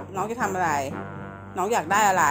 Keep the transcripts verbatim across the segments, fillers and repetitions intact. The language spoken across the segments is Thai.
น้องจะทำอะไร น้องอยากได้อะไร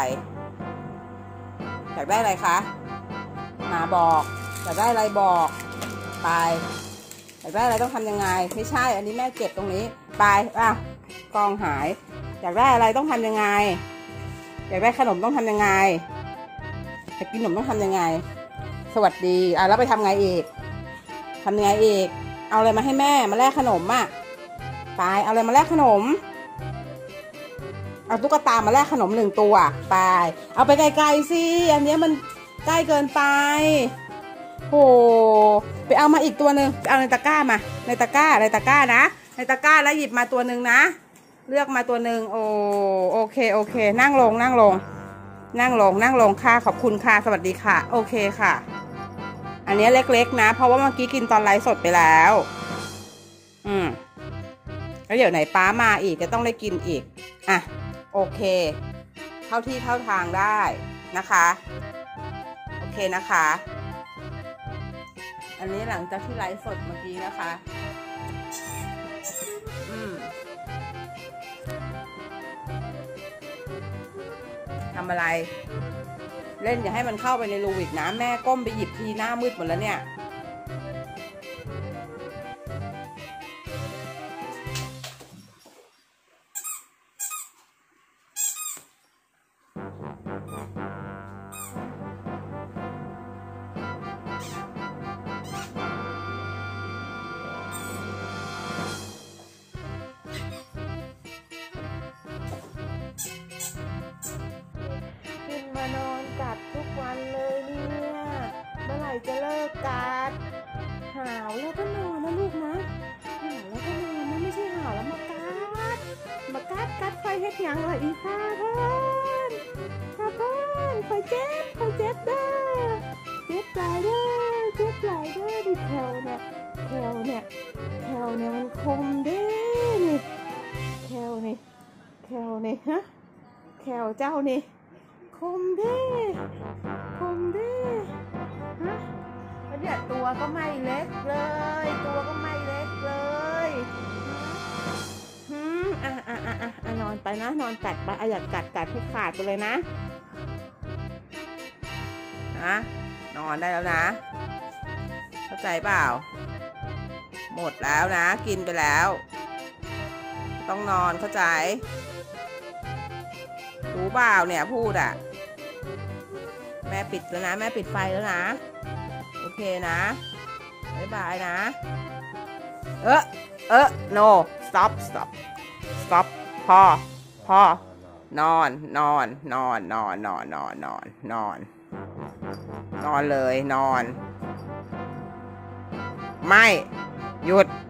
อยากได้อะไรคะมาบอกอยากได้อะไรบอกไปอยากได้อะไรต้องทำยังไงไม่ใช่อันนี้แม่เก็บตรงนี้ไปอ่ะกองหายอยากได้อะไรต้องทำยังไงอยากได้ขนมต้องทำยังไงอยากกินขนมต้องทำยังไงสวัสดีอ่ะแล้วไปทำไงอีกทำยังไงอีกเอาอะไรมาให้แม่มาแลกขนมอ่ะไปเอาอะไรมาแลกขนมเอาตุ๊กตามาแลกขนมหนึ่งตัวไปเอาไปไกลๆสิอันนี้มันใกล้เกินไปโหไปเอามาอีกตัวหนึ่งเอาในตะกร้ามาในตะกร้าในตะกร้านะในตะกร้าแล้วหยิบมาตัวหนึ่งนะเลือกมาตัวหนึ่งโอโอเคโอเคนั่งลงนั่งลงนั่งลงนั่งลงค่ะขอบคุณค่ะสวัสดีค่ะโอเคค่ะอันนี้เล็กๆนะเพราะว่าเมื่อกี้กินตอนไลฟ์สดไปแล้วอืมแล้วเดี๋ยวไหนป้ามาอีกจะต้องได้กินอีกอ่ะโอเคเข้าที่เข้าทางได้นะคะโอเคนะคะอันนี้หลังจากที่ไลฟ์สดเมื่อกี้นะคะอืมทำอะไรเล่นอย่าให้มันเข้าไปในรูอีกนะแม่ก้มไปหยิบทีหน้ามืดหมดแล้วเนี่ยมานอนกัดทุกวันเลยเนี่ยเมื่อไหร่จะเลิกกัดหาวแล้วก็นอนนะลูกนะหาวแล้วก็นอนนะไม่ใช่หาวแล้วมากัดมากัดกัดไฟเฮ็ดยังเลยอีข้าเพื่อนข้าเพื่อนไฟเจ็บไฟเจ็บเด้อเจ็บไหลเด้อเจ็บไหลเด้อดิแถวเนี่ยแถวเนี่ยแถวเนี่ยมันคมเด้นี่แถวนี่แถวนี่ฮะแถวเจ้านี่คมเด้คมเด้ฮะแล้วเนี่ยตัวก็ไม่เล็กเลยตัวก็ไม่เล็กเลยฮึอ่ะอ่ะอ่ะอ่ะนอนไปนะนอนกัดไปอ่ะอยากกัดกัดให้ขาดไปเลยนะนะนอนได้แล้วนะเข้าใจเปล่าหมดแล้วนะกินไปแล้วต้องนอนเข้าใจรู้เปล่าเนี่ยพูดอ่ะแม่ปิดแล้วนะแม่ปิดไฟแล้วนะโอเคนะบ๊ายบายนะเออเออ no stop stop stop พอพอนอนนอนนอนนอนนอนนอนนอนนอนนอนเลยนอนไม่หยุด